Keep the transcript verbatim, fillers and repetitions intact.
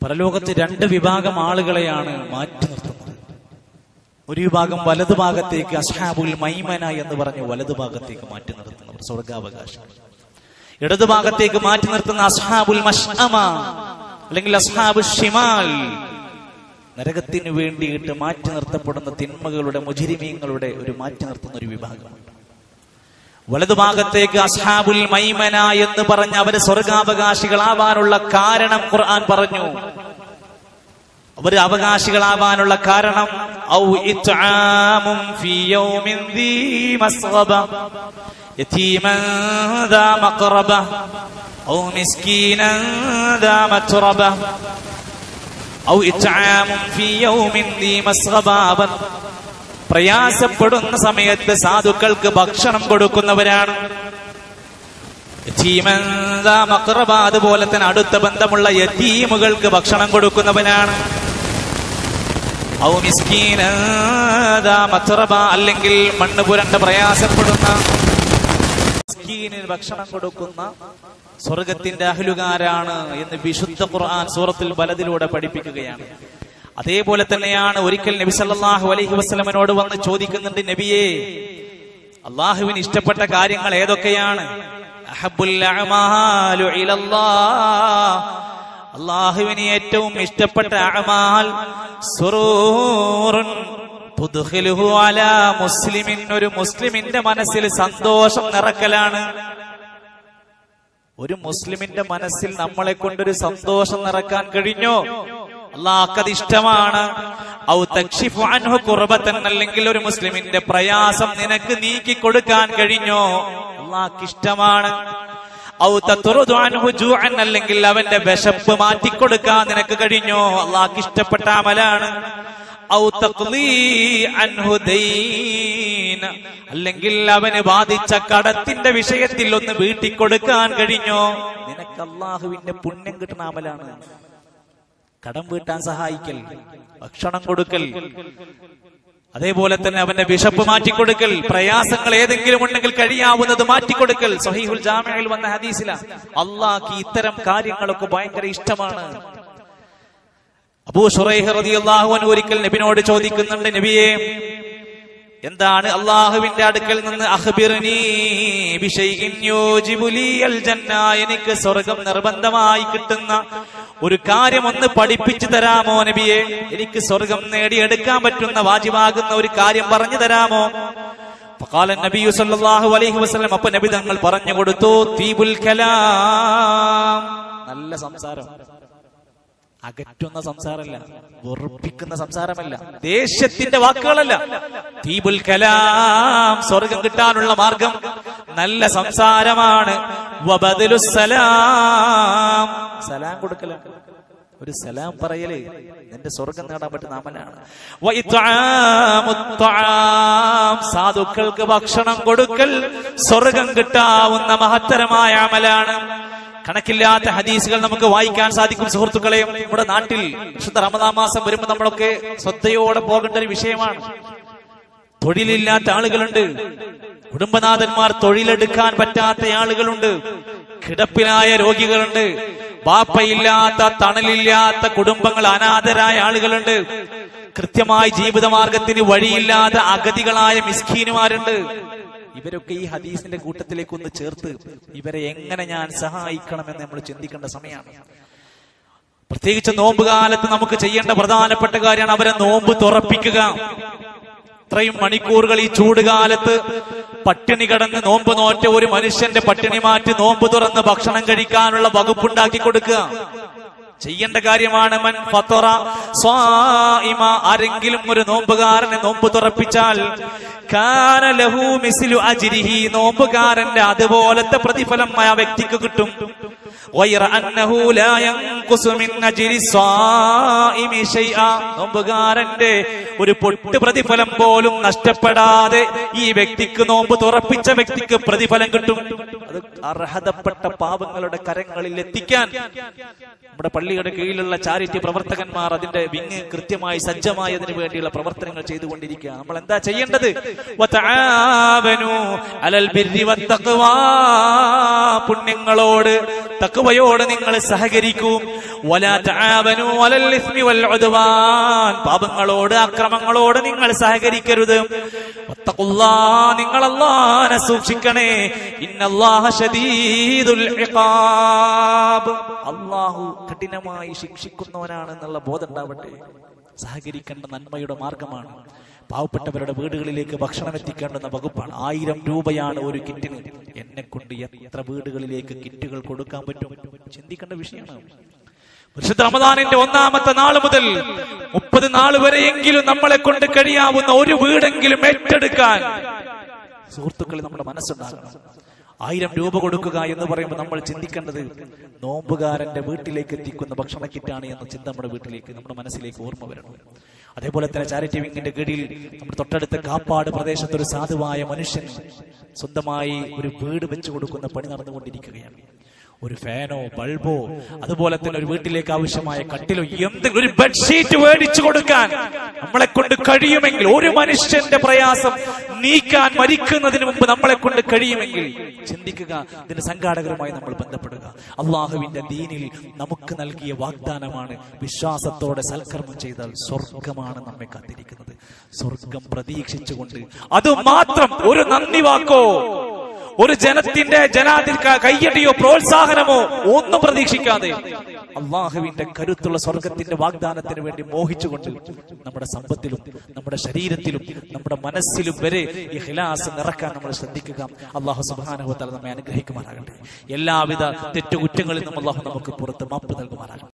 പരലോകത്ത് രണ്ട് വിഭാഗം ആളുകളെയാണ് മാറ്റി നിർത്തുന്നത്. ഒരു വിഭാഗം വലതുഭാഗത്തേക്ക് അസ്ഹാബുൽ മൈമന എന്ന് പറഞ്ഞു വലതുഭാഗത്തേക്ക് മാറ്റി നിർത്തുന്നവർ സ്വർഗാവകാശം. ഇടതുഭാഗത്തേക്ക് മാറ്റി നിർത്തുന്ന അസ്ഹാബുൽ മശ്അമ അല്ലെങ്കിൽ അസ്ഹാബുൽ ഷിമാൽ, നരകത്തിന് വേണ്ടിയിട്ട് മാറ്റി നിർത്തപ്പെടുന്ന തിന്മകളുടെ മുജ്രിമീങ്ങളുടെ ഒരു മാറ്റി നിർത്തുന്ന ഒരു വിഭാഗമുണ്ട്. വലതുഭാഗത്തേക്ക് അസ്ഹാബുൽ മൈമന എന്ന് പറഞ്ഞ് അവര് സ്വർഗാവകാശികളാവാനുള്ള കാരണം ഖുർആൻ പറഞ്ഞു. അവര് അവകാശികളാവാനുള്ള കാരണം ഔ ഇത്ആമും ഫീ യൗമിൻ ദീ മസ്ഗബ യതീമൻ ദാ മഖറബ ഔ മിസ്കീനൻ ദാ മത്റബ ഔ ഇത്ആമും ഫീ യൗമിൻ ദീ മസ്ഗബ. പ്രയാസപ്പെടുന്ന സമയത്ത് സാധുക്കൾക്ക് ഭക്ഷണം കൊടുക്കുന്നവരാണ്. അതുപോലെ തന്നെ അടുത്ത ബന്ധമുള്ള യതീമുകൾക്ക് ഭക്ഷണം കൊടുക്കുന്നവനാണ്. ഔ മിസ്കീന ദാ മത്റബ, അല്ലെങ്കിൽ മണ്ണ് പുരണ്ട പ്രയാസപ്പെടുന്ന മിസ്കീനിന് ഭക്ഷണം കൊടുക്കുന്ന സ്വർഗത്തിന്റെ അഹ്ലുകാരാണ് എന്ന് വിശുദ്ധ ഖുർആൻ സൂറത്തുൽ ബലദിലൂടെ പഠിപ്പിക്കുകയാണ്. അതേപോലെ തന്നെയാണ് ഒരിക്കൽ നബി സല്ലല്ലാഹു അലൈഹി വസല്ലമയോട് വന്ന് ചോദിക്കുന്നുണ്ട്, നബിയേ, അള്ളാഹുവിന് ഇഷ്ടപ്പെട്ട കാര്യങ്ങൾ ഏതൊക്കെയാണ്? അഹബ്ബുൽ അഅമാലു ഇലല്ലാഹ്, അള്ളാഹുവിന് ഏറ്റവും ഇഷ്ടപ്പെട്ട അഅമാൽ സുറൂറുൻ തുദ്ഖിലുഹു അലാ മുസ്ലിമിൻ, ഒരു മുസ്ലിമിന്റെ മനസ്സിൽ സന്തോഷം നിറക്കലാണ്. ഒരു മുസ്ലിമിന്റെ മനസ്സിൽ നമ്മളെ കൊണ്ടൊരു സന്തോഷം നിറക്കാൻ കഴിഞ്ഞോ? അള്ളാഹ്ക്കത് ഇഷ്ടമാണ്. ഔ തക്ഷിഫു അൻഹു ഖുർബതൻ, അല്ലെങ്കിൽ ഒരു മുസ്ലിമിന്റെ പ്രയാസം നിനക്ക് നീക്കി കൊടുക്കാൻ കഴിഞ്ഞോ? അള്ളാഹ്ക്ക് ഇഷ്ടമാണ്. ഔ തത്റുദു അൻഹു ജൂഅൻ, അല്ലെങ്കിൽ അവന്റെ വിശപ്പ് മാറ്റിക്കൊടുക്കാൻ നിനക്ക് കഴിഞ്ഞോ? അള്ളാഹ്ക്ക് ഇഷ്ടപ്പെട്ട അമലാണ്. ഔ തഖ്ലീ അൻഹു ദൈൻ, അല്ലെങ്കിൽ അവന് ബാധിച്ച കടത്തിന്റെ വിഷയത്തിൽ ഒന്ന് വീട്ടിക്കൊടുക്കാൻ കഴിഞ്ഞോ? നിനക്ക് അള്ളാഹുവിന്റെ പുണ്യം കിട്ടുന്ന അമലാണ്. കടം വീട്ടാൻ സഹായിക്കൽ, ഭക്ഷണം കൊടുക്കൽ, അതേപോലെ തന്നെ അവന്റെ വിശപ്പ് മാറ്റിക്കൊടുക്കൽ, പ്രയാസങ്ങൾ ഏതെങ്കിലും ഉണ്ടെങ്കിൽ കഴിയാവുന്നത് മാറ്റിക്കൊടുക്കൽ. സഹീഹുൽ ജാമിഅയിൽ വന്ന ഹദീസിലാണ് അള്ളാഹ്ക്ക് ഇത്തരം കാര്യങ്ങളൊക്കെ ഭയങ്കര ഇഷ്ടമാണ്. അബൂ ശുറൈഹ് റളിയല്ലാഹു അൻഹു ഒരിക്കൽ നബിയോട് ചോദിക്കുന്നുണ്ട്, നബിയേ, എന്താണ് അള്ളാഹുവിന്റെ അടുക്കൽ നിന്ന് അഖ്ബിർനീ ബിശൈഇൻ യൂജിബു ലിയൽ ജന്ന, എനിക്ക് സ്വർഗം നിർബന്ധമായി കിട്ടുന്ന ഒരു കാര്യം ഒന്ന് പഠിപ്പിച്ചു തരാമോ നബിയെ? എനിക്ക് സ്വർഗം നേടിയെടുക്കാൻ പറ്റുന്ന വാജിബാകുന്ന ഒരു കാര്യം പറഞ്ഞു തരാമോ? ഫഖാല നബി സല്ലല്ലാഹു അലൈഹി വസല്ലം, അപ്പോൾ നബി തങ്ങൾ പറഞ്ഞു കൊടുത്തു, തീബുൽ കലാം, നല്ല സംസാരം. അകറ്റുന്ന സംസാരമല്ല, വെറുപ്പിക്കുന്ന സംസാരമല്ല, ദേഷ്യത്തിന്റെ വാക്കുകളല്ല. തീബുൽ കലാം, സ്വർഗം കിട്ടാനുള്ള മാർഗം നല്ല സംസാരമാണ്. വബദലുസ് സലാം, സലാം കൊടുക്കലാണ്. ഒരു സലാം പറയല് നിന്റെ സ്വർഗം നേടാൻ പറ്റുന്ന അമലാണ്. വഇത്ആമുത് തആം, സാധുക്കൾക്ക് ഭക്ഷണം കൊടുക്കൽ സ്വർഗം കിട്ടാവുന്ന മഹത്തരമായ അമലാണ്. കണക്കില്ലാത്ത ഹദീസുകൾ നമുക്ക് വായിക്കാൻ സാധിക്കും. സുഹൃത്തുക്കളെ, നമ്മുടെ നാട്ടിൽ വിശുദ്ധ റമദാൻ മാസം വരുമ്പോൾ നമ്മളൊക്കെ ശ്രദ്ധയോടെ പോകേണ്ട ഒരു വിഷയമാണ്. തൊഴിലില്ലാത്ത ആളുകളുണ്ട്, കുടുംബനാഥന്മാർ തൊഴിലെടുക്കാൻ പറ്റാത്ത ആളുകളുണ്ട്, കിടപ്പിലായ രോഗികളുണ്ട്, ബാപ്പയില്ലാത്ത തണലില്ലാത്ത കുടുംബങ്ങൾ, അനാഥരായ ആളുകളുണ്ട്, കൃത്യമായി ജീവിതമാർഗത്തിന് വഴിയില്ലാത്ത അഗതികളായ മിസ്കീനുമാരുണ്ട്. ഇവരൊക്കെ ഈ ഹദീസിന്റെ കൂട്ടത്തിലേക്ക് ഒന്ന് ചേർത്ത് ഇവരെ എങ്ങനെ ഞാൻ സഹായിക്കണമെന്ന് നമ്മൾ ചിന്തിക്കേണ്ട സമയമാണ്. പ്രത്യേകിച്ച് നോമ്പ് കാലത്ത് നമുക്ക് ചെയ്യേണ്ട പ്രധാനപ്പെട്ട കാര്യമാണ് അവരെ നോമ്പ് തുറപ്പിക്കുക. ഇത്രയും മണിക്കൂറുകൾ ഈ ചൂടുകാലത്ത് പട്ടിണി കിടന്ന് നോമ്പ് നോറ്റ ഒരു മനുഷ്യന്റെ പട്ടിണി മാറ്റി നോമ്പ് തുറന്ന് ഭക്ഷണം കഴിക്കാനുള്ള വകുപ്പുണ്ടാക്കി കൊടുക്കുക ചെയ്യേണ്ട കാര്യമാണ്. മൻ ഫത്തറ സ്വാഇമ, ആരെങ്കിലും ഒരു നോമ്പുകാരനെ നോമ്പ് തുറപ്പിച്ചാൽ കാന ലഹു മിസ്ലു അജ്രിഹി, നോമ്പുകാരന്റെ അതുപോലത്തെ പ്രതിഫലം ആ വ്യക്തിക്ക് കിട്ടും. വൈറ അന്നഹു ലാ യൻഖുസു മിൻ അജ്രി സ്വാഇമി ശൈഅ, നോമ്പുകാരന്റെ ഒരു പൊട്ട് പ്രതിഫലം പോലും നഷ്ടപ്പെടാതെ ഈ വ്യക്തിക്ക്, നോമ്പ് തുറപ്പിച്ച വ്യക്തിക്ക് പ്രതിഫലം കിട്ടും. അത് അർഹതപ്പെട്ട പാവങ്ങളുടെ കരങ്ങളിൽ എത്തിക്കാൻ നമ്മുടെ പള്ളിയുടെ കീഴിലുള്ള ചാരിറ്റി പ്രവർത്തകന്മാർ അതിന്റെ വിങ് കൃത്യമായി സജ്ജമായി അതിനു വേണ്ടിയുള്ള പ്രവർത്തനങ്ങൾ ചെയ്തുകൊണ്ടിരിക്കുക. നമ്മൾ എന്താ ചെയ്യേണ്ടത്? വതആവനു അലൽ ബിർരി വത്തഖ്വാ, പുണ്യങ്ങളോട് തഖ്വ തഖ്വയോട് നിങ്ങൾ സഹകരിക്കൂ. വലാ തആവനൂ അലൽ ഇസ്മി വൽ ഉദ്വാൻ, പാപങ്ങളോട് അക്രമങ്ങളോട് നിങ്ങൾ സഹകരിക്കരുത്. വത്തഖുല്ലാഹ്, നിങ്ങൾ അല്ലാഹനെ സൂക്ഷിക്കണേ. ഇന്നല്ലാഹ ശദീദുൽ ഇഖാബ്, അല്ലാഹു കഠിനമായി ശിക്ഷിക്കുന്നവനാണെന്നുള്ള ബോധം ഉണ്ടാവട്ടെ. സഹകരിക്കേണ്ട നന്മയുടെ മാർഗമാണ്. പാവപ്പെട്ടവരുടെ വീടുകളിലേക്ക് ഭക്ഷണം എത്തിക്കേണ്ടുന്ന വകുപ്പാണ്. ആയിരം രൂപയാണ് ഒരു കിറ്റിന്. എന്നെ കൊണ്ട് എത്ര വീടുകളിലേക്ക് കിറ്റുകൾ കൊടുക്കാൻ പറ്റും? ചിന്തിക്കേണ്ട വിഷയമാണ്. പരിശുദ്ധ റമദാനിന്റെ ഒന്നാമത്തെ നാൾ മുതൽ മുപ്പത് നാൾ വരെയെങ്കിലും നമ്മളെ കൊണ്ട് കഴിയാവുന്ന ഒരു വീടെങ്കിലും ഏറ്റെടുക്കാൻ സുഹൃത്തുക്കൾ നമ്മുടെ മനസ്സുണ്ടാകണം. ആയിരം രൂപ കൊടുക്കുക എന്ന് പറയുമ്പോൾ നമ്മൾ ചിന്തിക്കേണ്ടത് നോമ്പുകാരന്റെ വീട്ടിലേക്ക് എത്തിക്കുന്ന ഭക്ഷണ കിറ്റാണ് എന്ന ചിന്ത നമ്മുടെ വീട്ടിലേക്ക്, നമ്മുടെ മനസ്സിലേക്ക് ഓർമ്മ വരണം. അതേപോലെ തന്നെ ചാരിറ്റി വിങ്ങിന്റെ കീഴിൽ നമ്മുടെ തൊട്ടടുത്ത കാപ്പാട് പ്രദേശത്ത് ഒരു സാധുവായ മനുഷ്യൻ സ്വന്തമായി ഒരു വീട് വെച്ചു കൊടുക്കുന്ന പണി നടന്നുകൊണ്ടിരിക്കുകയാണ്. ഒരു ഫാനോ ബൾബോ അതുപോലെ തന്നെ ഒരു വീട്ടിലേക്ക് ആവശ്യമായ കട്ടിലോ എന്തെങ്കിലും ഒരു ബെഡ്ഷീറ്റ് മേടിച്ചു കൊടുക്കാൻ നമ്മളെ കൊണ്ട് കഴിയുമെങ്കിൽ, ഒരു മനുഷ്യന്റെ പ്രയാസം നീക്കാൻ മരിക്കുന്നതിന് മുമ്പ് നമ്മളെ കൊണ്ട് കഴിയുമെങ്കിൽ ചിന്തിക്കുക. ഇതിന്റെ സംഘാടകരുമായി നമ്മൾ ബന്ധപ്പെടുക. അള്ളാഹുവിന്റെ ദീനിൽ നമുക്ക് നൽകിയ വാഗ്ദാനമാണ്. വിശ്വാസത്തോടെ സൽക്കർമ്മം ചെയ്താൽ സ്വർഗമാണ് നമ്മെ കാത്തിരിക്കുന്നത്. സ്വർഗം പ്രതീക്ഷിച്ചുകൊണ്ട് അത് മാത്രം ഒരു നന്ദി വാക്കോ ഒരു ജനത്തിന്റെ ജനാതി കയ്യടിയോ പ്രോത്സാഹനമോ ഒന്നും പ്രതീക്ഷിക്കാതെ അള്ളാഹുവിന്റെ കരുത്തുള്ള സ്വർഗത്തിന്റെ വാഗ്ദാനത്തിന് വേണ്ടി മോഹിച്ചുകൊണ്ട് നമ്മുടെ സമ്പത്തിലും നമ്മുടെ ശരീരത്തിലും നമ്മുടെ മനസ്സിലും വരെ ഇഖ്ലാസ് നിറക്കാൻ നമ്മൾ ശ്രദ്ധിക്കുക. അള്ളാഹു സുബ്ഹാനഹു വ തആല നമ്മെ അനുഗ്രഹിക്കുമാറാകട്ടെ. എല്ലാവിധ തെറ്റുകുറ്റങ്ങളിൽ നിന്നും അള്ളാഹു നമുക്ക് പുറത്ത് മാപ്പ് നൽകുമാറാകട്ടെ.